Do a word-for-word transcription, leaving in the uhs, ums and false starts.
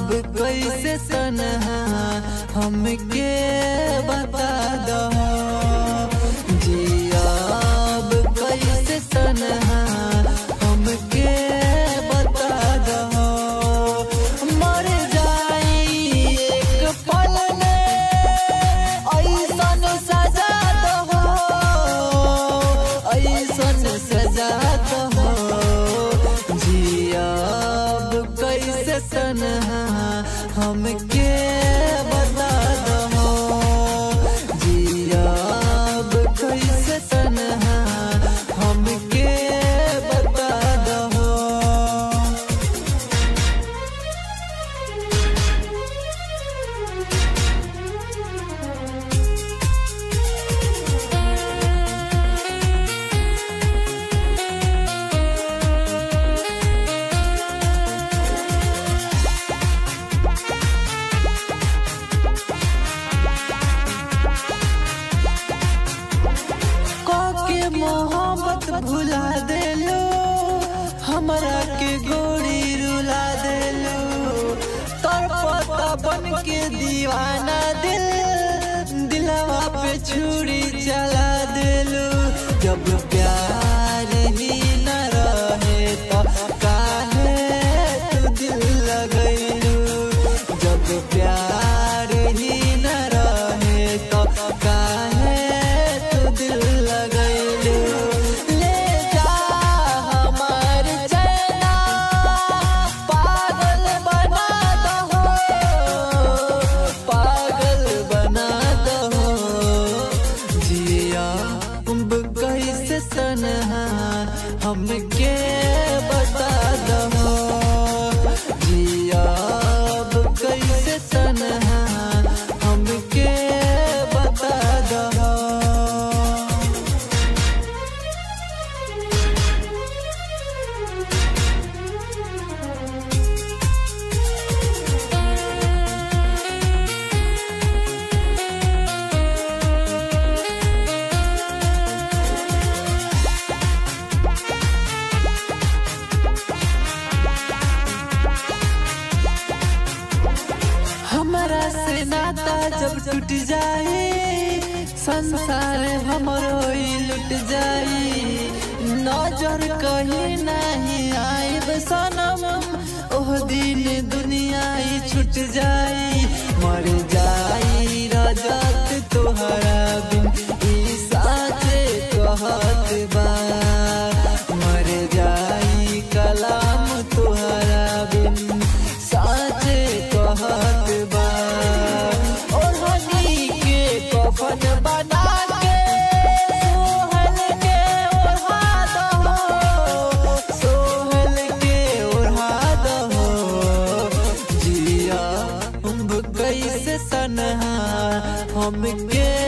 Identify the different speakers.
Speaker 1: अब कैसे तन्हा हमके बता दो जिया अब कैसे तन्हा हमके बता दो मर जाई एक पल में ऐसन सजा दो ऐसन सजा दो जिया अब कैसे तन्हा हमके बता दो जिया अब कैसे तन्हा हमके बता दो। मोहब्बत भुला देलो हमरा के गोरी रुला देलो तरपता बन के दीवाना दिल दिलवा पे छुरी चला देलो जब प्यार ही न रहे तो काहे तू दिल लगैलो जब प्यार ही न रहे तो काहे तू दिल लगैलो हमके बता दो जिया अब कैसे तन्हा हमके बता दो। हमरा से नाता जब टूट जाए संसार हमरो लुट जाए नजर कहीं नहीं आए सनम ओह दिन दुनिया छूट जाए मर जाई रजत तोहरा बिन ई साचे कहत बा मर जाई कलाम तोहरा बिन साचे कहत बा कफन बना के सोहल के ओढ़ा दो सोहल के ओढ़ा दो जिया अब कैसे तन्हा हमके